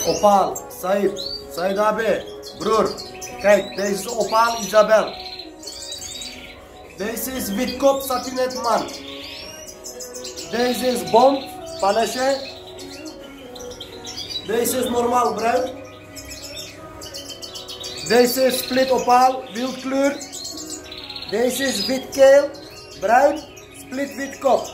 Opaal, Said AB, broer. Kijk, deze is Opaal Isabel. Deze is witkop satinet man. Deze is bond, panache. Deze is normaal bruin. Deze is split opaal, wildkleur. Deze is witkeel, bruin, split witkop.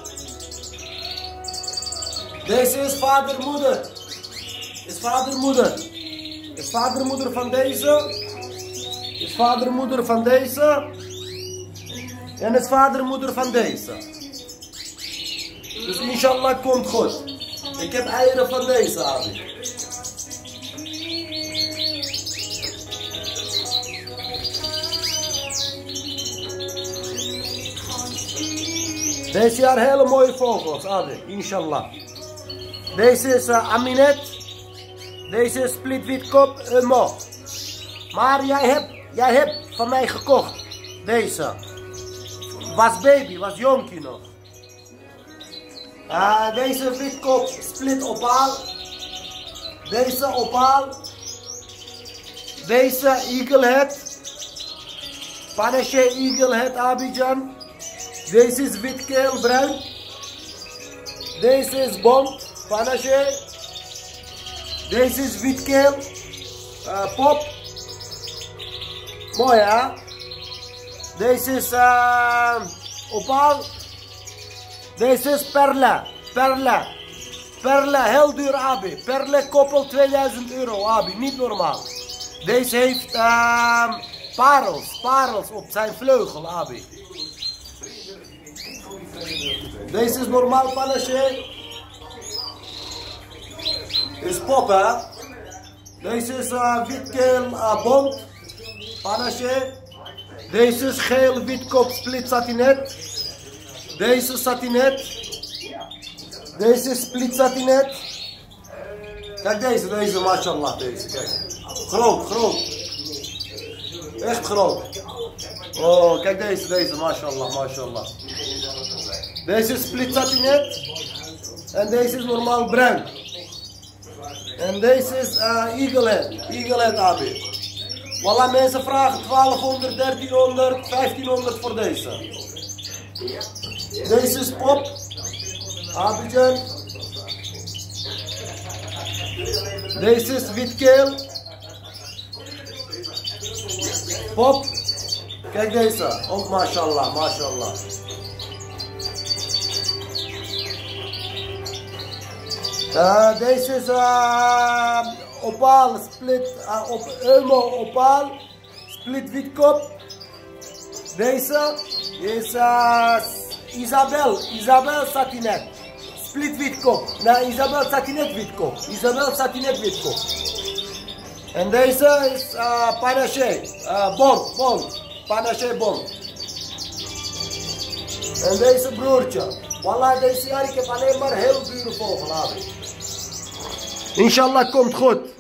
Deze is vader-moeder. Is vader-moeder. Is vader-moeder van deze. Is vader-moeder van deze. En is vader-moeder van deze. Dus inshallah komt goed. Ik heb eieren van deze, Abi. Deze jaar hele mooie vogels, Abi. Inshallah. Deze is Aminet. Deze is split witkop, mo. Maar jij hebt van mij gekocht. Deze. Was baby, was jonkie nog. Deze witkop, split opaal. Deze opaal. Deze eaglehead. Panache eaglehead Abidjan. Deze is witkeel bruin. Deze is bond, panache. Deze is witkeel, pop. Mooi hè? Deze is opaal. Deze is perle. Perle, heel duur Abi. Perle koppel 2000 euro Abi, niet normaal. Deze heeft parels op zijn vleugel Abi. Deze is normaal panache. Is pop hè. Deze is witkeel bond, panache. Deze is geel witkop split satinet. Deze satinet. Deze is split satinet. Kijk deze mashallah deze. Kijk. Groot. Echt groot. Oh, kijk deze mashallah. Deze is split satinet. En deze is normaal bruin. En deze is eaglehead Abi. Wallah, mensen vragen 1200, 1300, 1500 voor deze. Deze is pop. Abidjan. Deze is witkeel. Pop. Kijk deze. Ook mashallah. Deze is opaal, split, opaal, split witkop. Deze is Isabel satinet, split witkop. Nee, Isabel satinet witkop. En deze is panache, bond, panache bond. En deze broertje. Wallah, deze jaar ik heb alleen maar heel dure vogel. Inshallah komt goed.